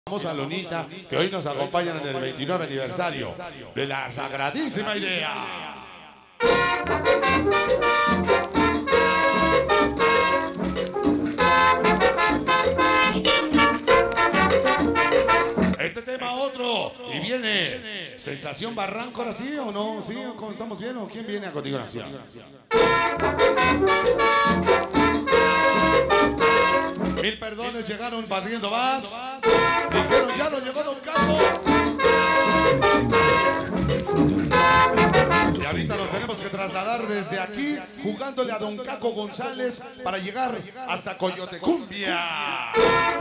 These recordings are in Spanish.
Vamos a Lunita, que hoy nos acompañan en el 29 aniversario de la Sagradísima Idea. Este tema otro, y viene Sensación Barranco, ¿ahora sí o no? ¿Sí? ¿Cómo estamos bien o quién viene a continuación? Mil perdones llegaron barriendo más. Dijeron, ya no llegó Don Caco. Y ahorita nos tenemos que trasladar desde aquí, jugándole a Don Caco González para llegar hasta Coyotecumbia.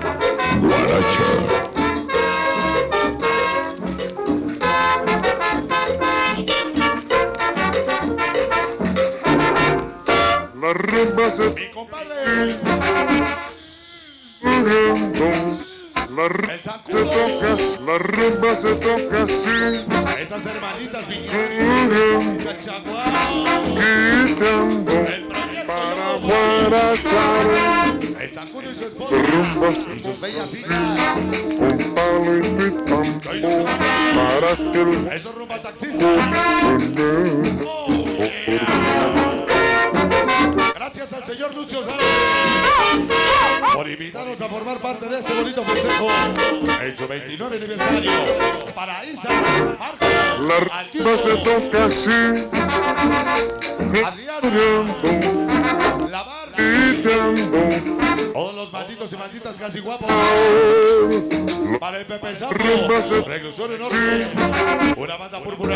La rumba se Mi compadre. la rumba se toca así. Estas hermanitas vigilantes. Quitando para guarachar. El Zancudo y su esposa. Y sus bellas hijas. Con palo y pitando para que el Eso rumba taxista. Gracias al señor Lucio Sáenz por invitarnos a formar parte de este bonito festejo en su 29 aniversario. Para Isa, Marcos, la rumba se toca así. Adriano, La Barra, Quitando todos los malditos y malditas casi guapos. Para el Pepe Santo, Reclusorio Norte, una banda púrpura.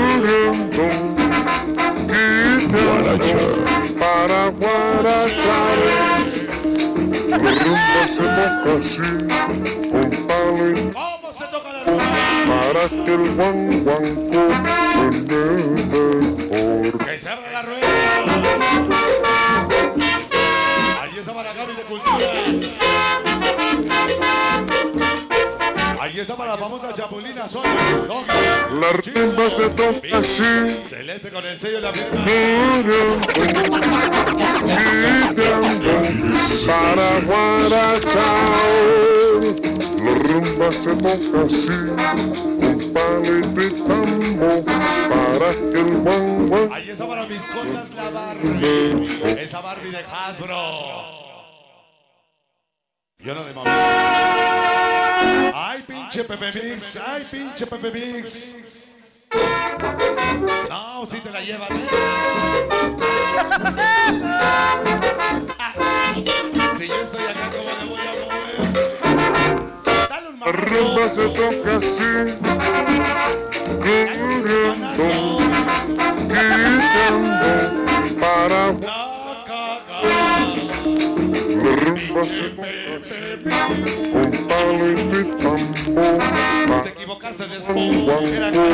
Para guarachar. La rumba se toca así. Con palo y ¿Cómo se toca la rumba? para que el guanguanco se eleve por Que se abra la rueda. Allí está para Gaby de Culturas. Allí está para la famosa Chapulina Sonia. la rumba se toca así. Celeste con el sello de la firma. Para guarachar. La rumba se toca así. Con palo y pitambo para que el guanguanco Allí está para mis cosas la Barbie. Esa Barbie de Hasbro. Yo no de mami. Ay, pinche Pepe Mix. Ay, pinche Pepe Mix. No, si te la llevas, Si yo estoy acá, ¿cómo le voy a mover? Dale un la rumba manazo. se toca así. Manazo. Quitando para La cagas. la rumba se Pepe Mix. con palo y pitambo Te para equivocaste de esposo. Era acá.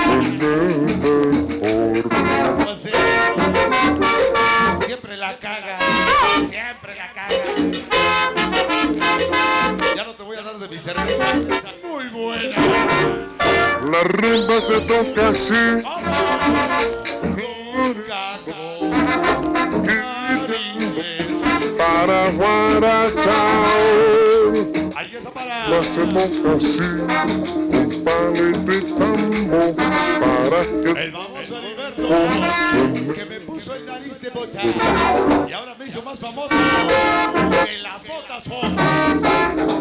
Pues sí. Siempre la caga. Siempre la caga. Ya no te voy a dar de mi cerveza. Muy buena. la rumba se toca así. Caco. Narices. Para guarachar. Ahí está para. La se toca así. Con palo y pitambo para que El famoso Heriberto, que me puso el nariz de botella y ahora me hizo más famoso que las botas Fox.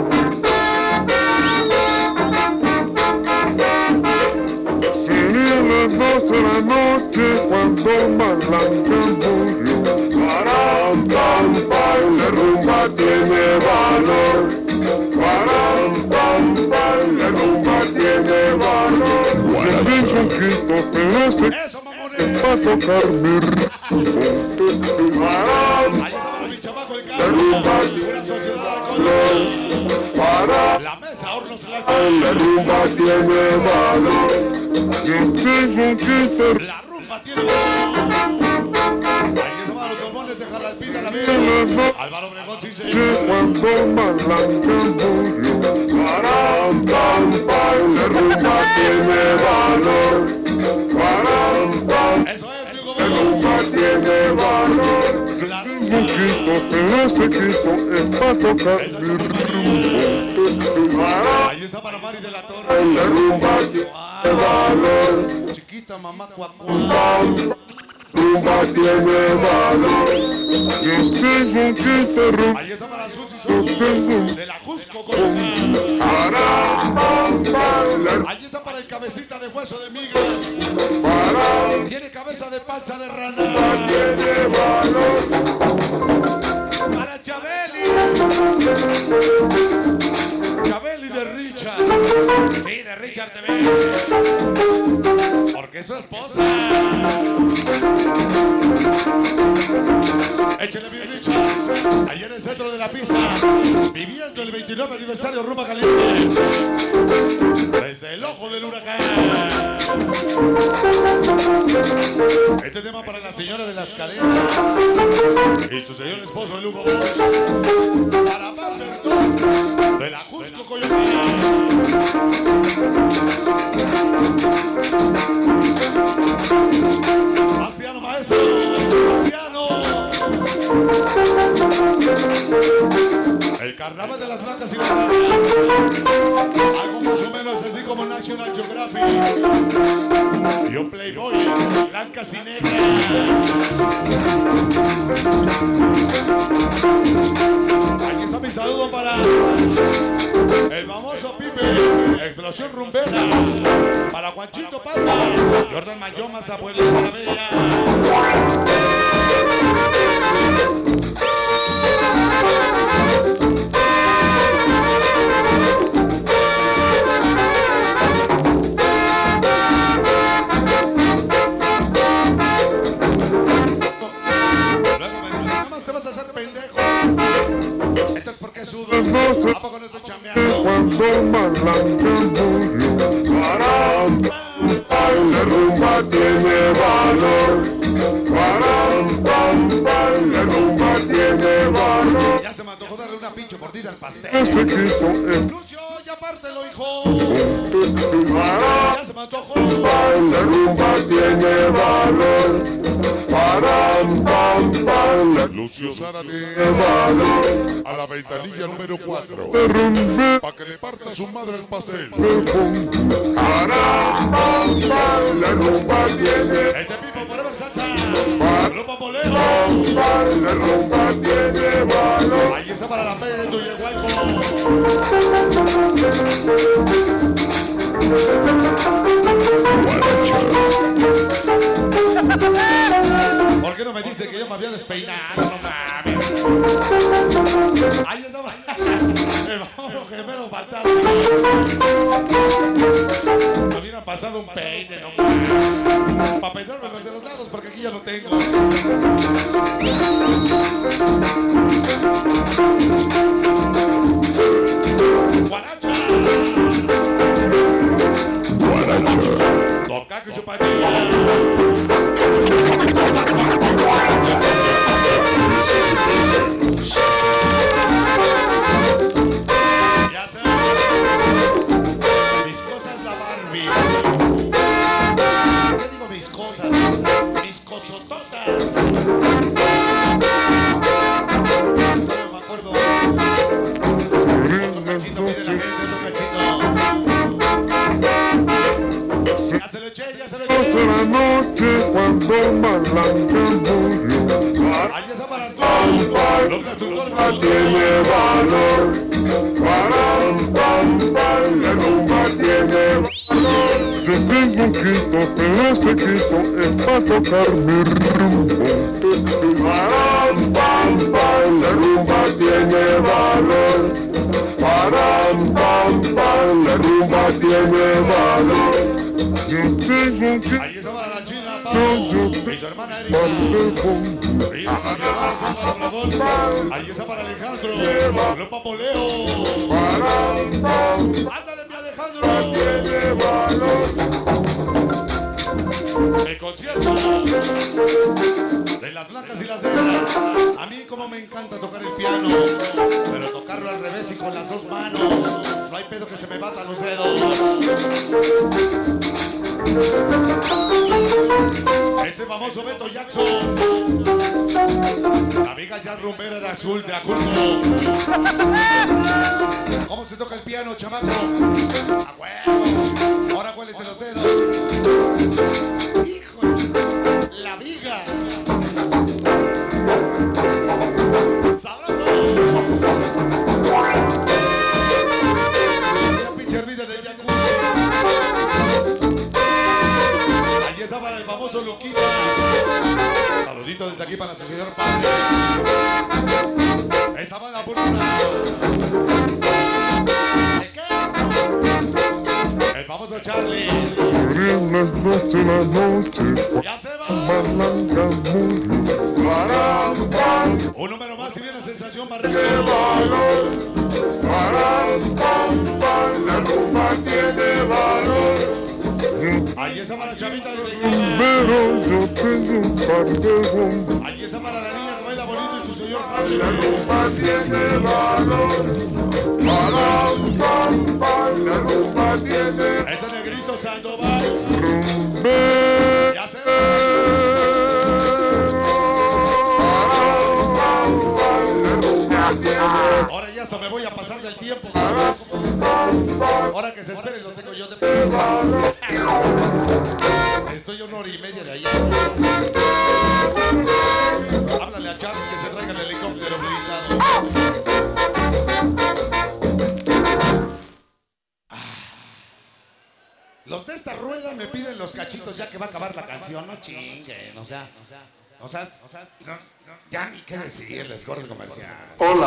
sería las 2 de la noche cuando Malanga murió. Param, pam, pam, la rumba tiene valor. Param, pam, pam, la rumba tiene valor. Ya tengo un quinto, pero ese Eso, mamones. es para tocar mi ritmo. Param, Ahí estaba mi chamaco el carro, una sociedad alcohólica. para La mesa, hornos la la rumba tiene valor. Yo tengo un quinto. La rumba tiene valor. Ahí estaban los bombones de Jalalpita, la vida. Álvaro Obregón, sí, señor. Cuando Malanga murió. Param, pam, pam, la rumba tiene valor. Param, pam, Eso es, mi la gobierno. rumba tiene valor. La Tengo un quinto, pero ese quinto es para tocar mi ritmo. Ahí está para Mari de la Torre. La rumba tiene valor. Chiquita mamá cuacuá. Rumba tiene valor. Yo tengo que interrumpir. Ahí está para Susi Soto de la Cusco Colombia. Ahí está para el cabecita de hueso de migas. Tiene cabeza de panza de rana. Tiene valor. Para Chabeli. Chabeli de Richard. Sí, de Richard TV. Porque es su esposa. Échale bien, Richard. Allá en el centro de la pista, viviendo el 29 aniversario Rumba Caliente. Desde el ojo del huracán. Este tema para la señora de las cadenas y su señor esposo, el Hugo Boss. Para Marbertón de la Cusco Coyoacán. Más piano, maestro. Más piano. El carnaval de las blancas y las negras. Algo más o menos así como National Geographic. Y un Playboy, blancas y negras. Aquí está mi saludo para el famoso Pipe, Explosión Rumbera. Para Juanchito Palma, Jordan Mayomas, Abuelita la Bella. Luego me dicen, nada más te vas a hacer pendejo. Esto es porque sudo. ¿A poco no estoy chambeando? Cuando Malanga murió, la rumba tiene valor. La rumba tiene valor. Ya se me antojó darle una pinche mordida al pastel. Ese grito es Lucio, ya pártelo, hijo. Ya se me antojó. la rumba tiene valor. Lucio Zárate Tiene valor. a la ventanilla número 4. Derrumbe Para que le parta a su madre el pastel. la rumba tiene. Este Pipo Forever Salsa. Grupo Poleo. La rumba tiene valor. Ahí está para la feria de Tuyehualco. ¿Por qué no me dice que yo me había despeinado? No mames. Ahí estaba el vamos gemelo fantástico. Me hubiera pasado un peine, no mames. Para peinarme los de los lados, porque aquí ya lo tengo. Guaracha. Don Caco y su pandilla. Ya sé. Mis cosas la Barbie. ¿Qué digo mis cosas? Mis cosototas. No me acuerdo. Otro cachito pide la gente, otro cachito. Ya se lo eché, ya se lo eché. La noche cuando Malanga murió. Ahí está para todos los constructores de Tiene valor. La rumba tiene valor. Yo tengo un quito, pero ese quito es para tocar mi rumbo. La rumba tiene valor. La rumba tiene valor. Yo tengo un quito. ahí está para la China, Pablo, y su hermana Erika. Ahí está para Alejandro, Grupo Poleo. Ándale, mi Alejandro. El concierto de las blancas y las negras. A mí como me encanta tocar el piano, pero tocarlo al revés y con las dos manos. No hay pedo que se me batan los dedos. Ese famoso Beto Jackson. La amiga ya rumbera de azul, de Acurco. ¿Cómo se toca el piano, chamaco? ¡A huevo! Ahora huélete los dedos. ¡Híjole! La viga. ¡Sabroso! Una pinche hervida de jacuzzi. Ahí está para el famoso Luquita. Saludito desde aquí para su señor padre. Esa banda por una. ¿De qué? El famoso Charlie. Serían las 12 de la noche. Ya se va. Palanca murió. Param, pam. Un número más y viene sensación ¡Qué barriga. valor! Param, pam, pam. La rumba tiene valor. Ahí está para la chavita de Pero yo tengo un par de bombas. Ahí está para la niña que baila bonito y su señor padre. La rumba tiene valor. Param, pam, pam. La rumba tiene Ese negrito Sandoval. rumbero. Ya se va. Ahora ya se me voy a pasar del tiempo. Ahora que se esperen lo tengo yo de... Estoy 1 hora y media de allá. Háblale a Charles que se traiga el helicóptero blindado. Los de esta rueda me piden los cachitos ya que va a acabar la canción. No chinguen, o sea, ya ni qué decirles, corre el comercial. Hola.